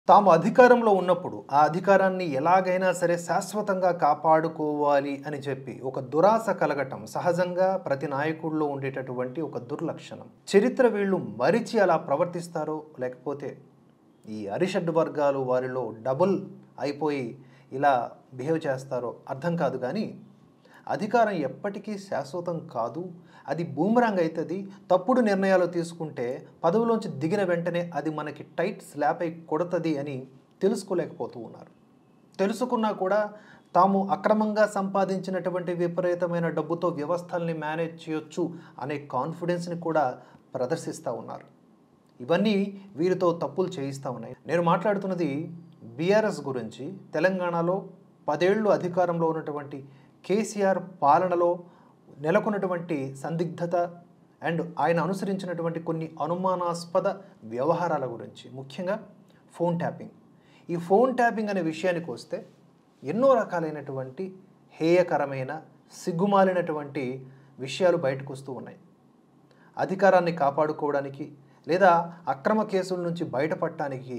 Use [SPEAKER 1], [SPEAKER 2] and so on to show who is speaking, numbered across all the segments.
[SPEAKER 1] తాము అధికారంలో ఉన్నప్పుడు ఆ అధికారాన్ని ఎలాగైనా సరే శాశ్వతంగా కాపాడుకోవాలి అని చెప్పి ఒక దురాశ కలగటం సహజంగా ప్రతి నాయకుడిలో ఉండేటటువంటి ఒక దుర్లక్షణం. చరిత్ర వీళ్ళు మరిచి అలా ప్రవర్తిస్తారో లేకపోతే ఈ అరిషడ్ వర్గాలు వారిలో డబుల్ అయిపోయి ఇలా బిహేవ్ చేస్తారో అర్థం కాదు. కానీ అధికారం ఎప్పటికీ శాశ్వతం కాదు. అది బూమరాంగ్ అవుతుంది. తప్పుడు నిర్ణయాలు తీసుకుంటే పదవిలోంచి దిగిన వెంటనే అది మనకి టైట్ స్లాప్ అయి కొడుతుంది అని తెలుసుకోలేకపోతూ ఉన్నారు. తెలుసుకున్నా కూడా తాము అక్రమంగా సంపాదించినటువంటి విపరీతమైన డబ్బుతో వ్యవస్థల్ని మేనేజ్ చేయొచ్చు అనే కాన్ఫిడెన్స్ని కూడా ప్రదర్శిస్తూ ఉన్నారు. ఇవన్నీ వీరితో తప్పులు చేయిస్తూ ఉన్నాయి. నేను మాట్లాడుతున్నది బీఆర్ఎస్ గురించి. తెలంగాణలో 10 ఏళ్ళు అధికారంలో ఉన్నటువంటి కేసీఆర్ పాలనలో నెలకొన్నటువంటి సందిగ్ధత అండ్ ఆయన అనుసరించినటువంటి కొన్ని అనుమానాస్పద వ్యవహారాల గురించి, ముఖ్యంగా ఫోన్ ట్యాపింగ్. ఈ ఫోన్ ట్యాపింగ్ అనే విషయానికి వస్తే ఎన్నో రకాలైనటువంటి హేయకరమైన సిగ్గుమాలినటువంటి విషయాలు బయటకు వస్తూ ఉన్నాయి. అధికారాన్ని కాపాడుకోవడానికి లేదా అక్రమ కేసుల నుంచి బయటపడటానికి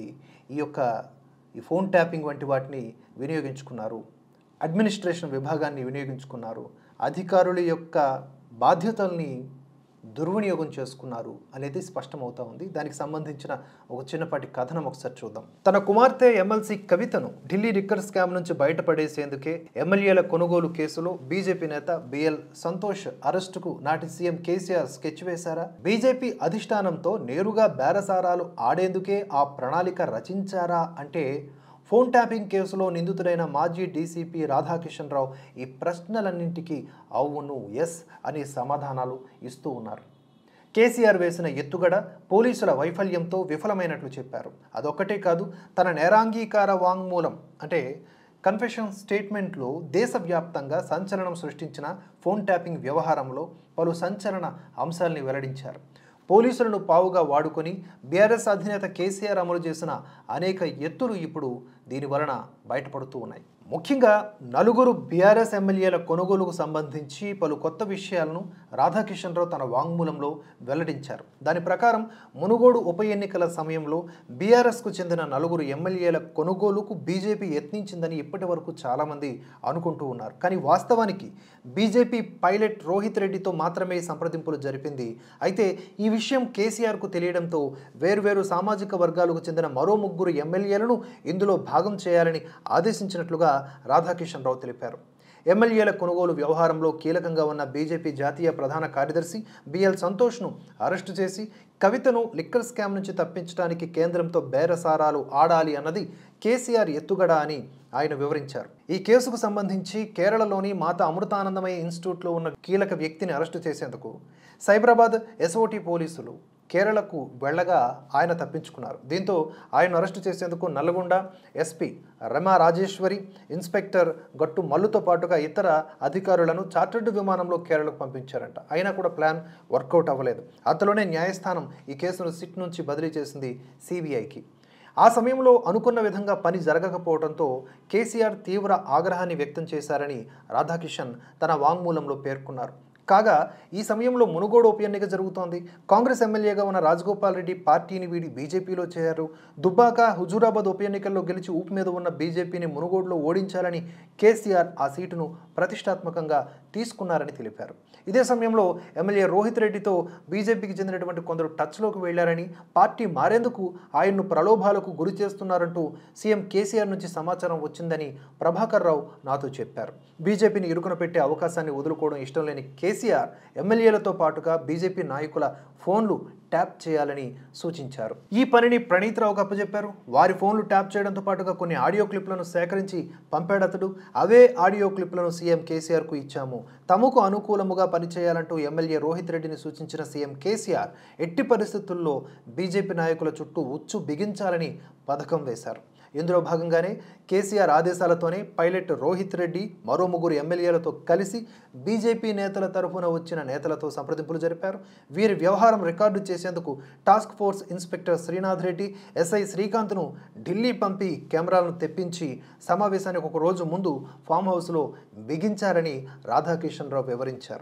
[SPEAKER 1] ఈ ఫోన్ ట్యాపింగ్ వంటి వాటిని వినియోగించుకున్నారు. అడ్మినిస్ట్రేషన్ విభాగాన్ని వినియోగించుకున్నారు. అధికారుల యొక్క బాధ్యతల్ని దుర్వినియోగం చేసుకున్నారు అనేది స్పష్టమవుతా ఉంది. దానికి సంబంధించిన ఒక చిన్నపాటి కథనం ఒకసారి చూద్దాం. తన కుమార్తె ఎమ్మెల్సీ కవితను ఢిల్లీ లిక్కర్ స్కామ్ నుంచి బయటపడేసేందుకే ఎమ్మెల్యేల కొనుగోలు కేసులో బీజేపీ నేత బిఎల్ సంతోష్ అరెస్టుకు నాటి సీఎం కేసీఆర్ స్కెచ్ వేశారా? బీజేపీ అధిష్టానంతో నేరుగా బేరసారాలు ఆడేందుకే ఆ ప్రణాళిక రచించారా అంటే ఫోన్ ట్యాపింగ్ కేసులో నిందితుడైన మాజీ డీసీపీ రాధాకిషన్ రావు ఈ ప్రశ్నలన్నింటికీ అవును, ఎస్ అని సమాధానాలు ఇస్తూ ఉన్నారు. కేసీఆర్ వేసిన ఎత్తుగడ పోలీసుల వైఫల్యంతో విఫలమైనట్లు చెప్పారు. అదొక్కటే కాదు, తన నేరాంగీకార వాంగ్మూలం అంటే కన్ఫెషన్ స్టేట్మెంట్లో దేశవ్యాప్తంగా సంచలనం సృష్టించిన ఫోన్ ట్యాపింగ్ వ్యవహారంలో పలు సంచలన అంశాల్ని వెల్లడించారు. పోలీసులను పావుగా వాడుకొని బీఆర్ఎస్ అధినేత కేసీఆర్ అమలు చేసిన అనేక ఎత్తులు ఇప్పుడు దీని వలన బయటపడుతూ ఉన్నాయి. ముఖ్యంగా 4 బీఆర్ఎస్ ఎమ్మెల్యేల కొనుగోలుకు సంబంధించి పలు కొత్త విషయాలను రాధాకిషన్ రావు తన వాంగ్మూలంలో వెల్లడించారు. దాని ప్రకారం మునుగోడు ఉప ఎన్నికల సమయంలో బీఆర్ఎస్కు చెందిన 4 ఎమ్మెల్యేల కొనుగోలుకు బీజేపీ యత్నించిందని ఇప్పటి వరకు చాలామంది అనుకుంటూ ఉన్నారు. కానీ వాస్తవానికి బీజేపీ పైలట్ రోహిత్ రెడ్డితో మాత్రమే సంప్రదింపులు జరిపింది. అయితే ఈ విషయం కేసీఆర్కు తెలియడంతో వేర్వేరు సామాజిక వర్గాలకు చెందిన మరో 3 ఎమ్మెల్యేలను ఇందులో భాగం చేయాలని ఆదేశించినట్లుగా రాధాకిషన్ రావు తెలిపారు. ఎమ్మెల్యేల కొనుగోలు వ్యవహారంలో కీలకంగా ఉన్న బీజేపీ జాతీయ ప్రధాన కార్యదర్శి బిఎల్ సంతోష్ను అరెస్టు చేసి కవితను లిక్కర్ స్కామ్ నుంచి తప్పించడానికి కేంద్రంతో బేరసారాలు ఆడాలి అన్నది కేసీఆర్ ఎత్తుగడ అని ఆయన వివరించారు. ఈ కేసుకు సంబంధించి కేరళలోని మాతా అమృతానందమయ్య ఇన్స్టిట్యూట్లో ఉన్న కీలక వ్యక్తిని అరెస్టు చేసేందుకు సైబరాబాద్ ఎస్ఓటీ పోలీసులు కేరళకు వెళ్లగా ఆయన తప్పించుకున్నారు. దీంతో ఆయన అరెస్టు చేసేందుకు నల్గొండ ఎస్పీ రమా రాజేశ్వరి, ఇన్స్పెక్టర్ గట్టు మల్లుతో పాటుగా ఇతర అధికారులను చార్టర్డ్ విమానంలో కేరళకు పంపించారంట. అయినా కూడా ప్లాన్ వర్కౌట్ అవ్వలేదు. అంతలోనే న్యాయస్థానం ఈ కేసును సిట్ నుంచి బదిలీ చేసింది సిబిఐకి. ఆ సమయంలో అనుకున్న విధంగా పని జరగకపోవడంతో కేసీఆర్ తీవ్ర ఆగ్రహాన్ని వ్యక్తం చేశారని రాధాకిషన్ తన వాంగ్మూలంలో పేర్కొన్నారు. కాగా ఈ సమయంలో మునుగోడు ఉప ఎన్నిక జరుగుతోంది. కాంగ్రెస్ ఎమ్మెల్యేగా ఉన్న రాజగోపాల్ రెడ్డి పార్టీని వీడి బీజేపీలో చేరారు. దుబ్బాక, హుజూరాబాద్ ఉప ఎన్నికల్లో గెలిచి ఊపు మీద ఉన్న బీజేపీని మునుగోడులో ఓడించాలని కేసీఆర్ ఆ సీటును ప్రతిష్టాత్మకంగా తీసుకున్నారని తెలిపారు. ఇదే సమయంలో ఎమ్మెల్యే రోహిత్ రెడ్డితో బీజేపీకి చెందినటువంటి కొందరు టచ్లోకి వెళ్లారని, పార్టీ మారేందుకు ఆయన్ను ప్రలోభాలకు గురి చేస్తున్నారంటూ సీఎం కేసీఆర్ నుంచి సమాచారం వచ్చిందని ప్రభాకర్ రావు నాతో చెప్పారు. బీజేపీని ఇరుకున పెట్టే అవకాశాన్ని వదులుకోవడం ఇష్టం లేని కేసీఆర్ ఎమ్మెల్యేలతో పాటుగా బీజేపీ నాయకుల ఫోన్లు ట్యాప్ చేయాలని సూచించారు. ఈ పనిని ప్రణీత్ రావుకు అప్పచెప్పారు. వారి ఫోన్లు ట్యాప్ చేయడంతో పాటుగా కొన్ని ఆడియో క్లిప్లను సేకరించి పంపాడతడు. అవే ఆడియో క్లిప్లను సీఎం కేసీఆర్కు ఇచ్చాము. తమకు అనుకూలముగా పనిచేయాలంటూ ఎమ్మెల్యే రోహిత్ రెడ్డిని సూచించిన సీఎం కేసీఆర్ ఎట్టి పరిస్థితుల్లో బీజేపీ నాయకుల చుట్టూ ఉచ్చు బిగించాలని పథకం వేశారు. ఇందులో భాగంగానే కేసీఆర్ ఆదేశాలతోనే పైలట్ రోహిత్ రెడ్డి మరో 3 ఎమ్మెల్యేలతో కలిసి బీజేపీ నేతల తరఫున వచ్చిన నేతలతో సంప్రదింపులు జరిపారు. వీరి వ్యవహారం రికార్డు చేసేందుకు task force inspector Srinath Reddy, SI శ్రీకాంత్ను ఢిల్లీ పంపి కెమెరాలను తెప్పించి సమావేశానికి ఒక రోజు ముందు ఫామ్ హౌస్లో బిగించారని రాధాకిషన్ రావు వివరించారు.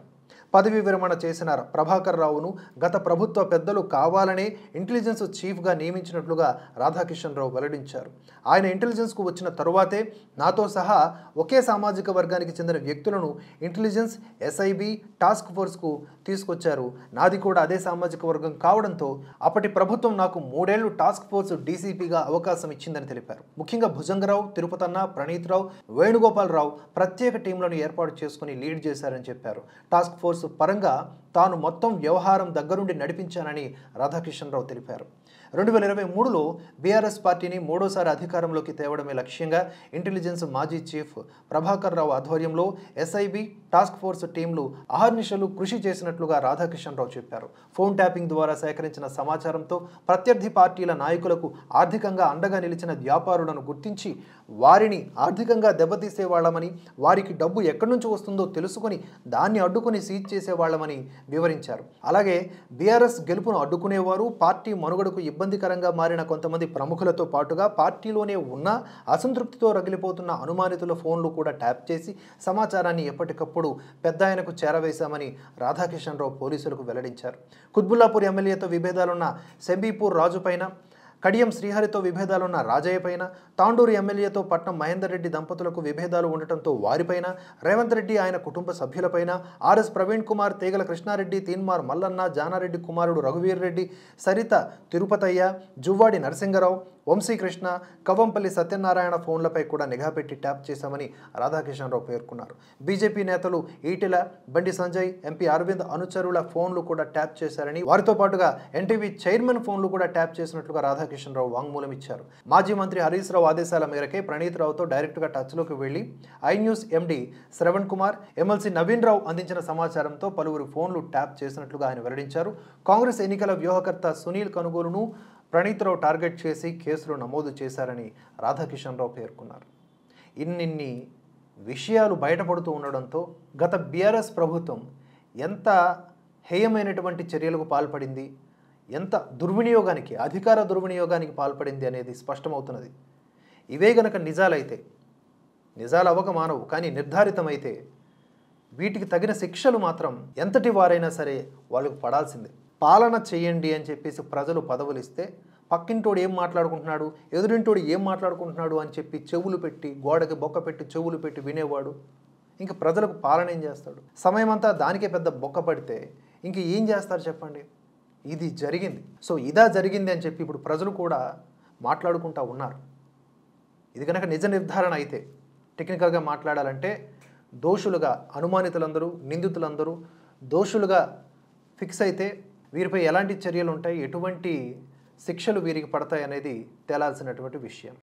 [SPEAKER 1] పదవి విరమణ చేసిన ప్రభాకర్ రావును గత ప్రభుత్వ పెద్దలు కావాలనే ఇంటెలిజెన్స్ చీఫ్గా నియమించినట్లుగా రాధాకిషన్ రావు వెల్లడించారు. ఆయన ఇంటెలిజెన్స్కు వచ్చిన తరువాతే నాతో సహా ఒకే సామాజిక వర్గానికి చెందిన వ్యక్తులను ఇంటెలిజెన్స్, ఎస్ఐబి, టాస్క్ ఫోర్స్కు తీసుకొచ్చారు. నాది కూడా అదే సామాజిక వర్గం కావడంతో అప్పటి ప్రభుత్వం నాకు 3 ఏళ్లు టాస్క్ ఫోర్స్ డీసీపీగా అవకాశం ఇచ్చిందని తెలిపారు. ముఖ్యంగా భుజంగరావు, తిరుపతన్న, ప్రణీత్ రావు, వేణుగోపాలరావు ప్రత్యేక టీంలను ఏర్పాటు చేసుకుని లీడ్ చేశారని చెప్పారు. టాస్క్ ఫోర్స్ పరంగా తాను మొత్తం వ్యవహారం దగ్గరుండి నడిపించానని రాధాకిషన్ రావు తెలిపారు. 2023లో బీఆర్ఎస్ పార్టీని మూడోసారి అధికారంలోకి తేవడమే లక్ష్యంగా ఇంటెలిజెన్స్ మాజీ చీఫ్ ప్రభాకర్ రావు ఆధ్వర్యంలో ఎస్ఐబి, టాస్క్ ఫోర్స్ టీంలు అహర్నిశలు కృషి చేసినట్లుగా రాధాకిషన్ రావు చెప్పారు. ఫోన్ ట్యాపింగ్ ద్వారా సేకరించిన సమాచారంతో ప్రత్యర్థి పార్టీల నాయకులకు ఆర్థికంగా అండగా నిలిచిన వ్యాపారులను గుర్తించి వారిని ఆర్థికంగా దెబ్బతీసేవాళ్లమని, వారికి డబ్బు ఎక్కడి నుంచి వస్తుందో తెలుసుకొని దాన్ని అడ్డుకుని సీజ్ చేసేవాళ్లమని వివరించారు. అలాగే బీఆర్ఎస్ గెలుపును అడ్డుకునేవారు, పార్టీ మనుగడకు ఇబ్బందికరంగా మారిన కొంతమంది ప్రముఖులతో పాటుగా పార్టీలోనే ఉన్న అసంతృప్తితో రగిలిపోతున్న అనుమానితుల ఫోన్లు కూడా ట్యాప్ చేసి సమాచారాన్ని ఎప్పటికప్పుడు పెద్దాయనకు చేరవేశామని రాధాకిషన్ రావు పోలీసులకు వెల్లడించారు. కుత్బుల్లాపూర్ ఎమ్మెల్యేతో విభేదాలున్న సెంబీపూర్ రాజుపైన, కడియం శ్రీహరితో విభేదాలున్న రాజయ్య పైన, తాండూరు ఎమ్మెల్యేతో పట్నం మహేందర్ రెడ్డి దంపతులకు విభేదాలు ఉండటంతో వారిపైన, రేవంత్ రెడ్డి ఆయన కుటుంబ సభ్యులపైన, ఆర్ఎస్ ప్రవీణ్ కుమార్, తీగల కృష్ణారెడ్డి, తీన్మార్ మల్లన్న, జానారెడ్డి కుమారుడు రఘువీర్ రెడ్డి, సరిత తిరుపతయ్య, జువ్వాడి నరసింగరావు, వంశీకృష్ణ, కవంపల్లి సత్యనారాయణ ఫోన్లపై కూడా నిఘా పెట్టి ట్యాప్ చేశామని రాధాకిషన్ రావు పేర్కొన్నారు. బీజేపీ నేతలు ఈటెల, బండి సంజయ్, ఎంపీ అరవింద్ అనుచరుల ఫోన్లు కూడా ట్యాప్ చేశారని, వారితో పాటుగా ఎన్టీవీ చైర్మన్ ఫోన్లు కూడా ట్యాప్ చేసినట్లుగా రాధాకిషన్ రావు వాంగ్మూలం ఇచ్చారు. మాజీ మంత్రి హరీష్ రావు ఆదేశాల మేరకే ప్రణీత్ రావుతో డైరెక్ట్గా టచ్లోకి వెళ్లి iNews MD Shravan Kumar, MLC Naveen Rao అందించిన సమాచారంతో పలువురు ఫోన్లు ట్యాప్ చేసినట్లుగా ఆయన వెల్లడించారు. కాంగ్రెస్ ఎన్నికల వ్యూహకర్త సునీల్ కనుగోలును ప్రణీత్ రావు టార్గెట్ చేసి కేసులు నమోదు చేశారని రాధాకిషన్ రావు పేర్కొన్నారు. ఇన్నిన్ని విషయాలు బయటపడుతూ ఉండడంతో గత బీఆర్ఎస్ ప్రభుత్వం ఎంత హేయమైనటువంటి చర్యలకు పాల్పడింది, ఎంత దుర్వినియోగానికి, అధికార దుర్వినియోగానికి పాల్పడింది అనేది స్పష్టమవుతున్నది. ఇవే గనక నిజాలైతే, నిజాలు అవ్వక మానవు కానీ నిర్ధారితమైతే వీటికి తగిన శిక్షలు మాత్రం ఎంతటి వారైనా సరే వాళ్ళకు పడాల్సిందే. పాలన చేయండి అని చెప్పేసి ప్రజలు పదవులు ఇస్తే పక్కింటోడు ఏం మాట్లాడుకుంటున్నాడు, ఎదురింటోడు ఏం మాట్లాడుకుంటున్నాడు అని చెప్పి చెవులు పెట్టి, గోడకి బొక్క పెట్టి చెవులు పెట్టి వినేవాడు ఇంక ప్రజలకు పాలన ఏం చేస్తాడు? సమయం అంతా దానికే పెద్ద బొక్క పడితే ఇంక ఏం చేస్తారు చెప్పండి? ఇది జరిగింది. సో ఇదా జరిగింది అని చెప్పి ఇప్పుడు ప్రజలు కూడా మాట్లాడుకుంటూ ఉన్నారు. ఇది కనుక నిజ నిర్ధారణ అయితే, టెక్నికల్గా మాట్లాడాలంటే దోషులుగా అనుమానితులందరూ, నిందితులందరూ దోషులుగా ఫిక్స్ అయితే వీరిపై ఎలాంటి చర్యలు ఉంటాయి, ఎటువంటి శిక్షలు వీరికి పడతాయి అనేది తేలాల్సినటువంటి విషయం.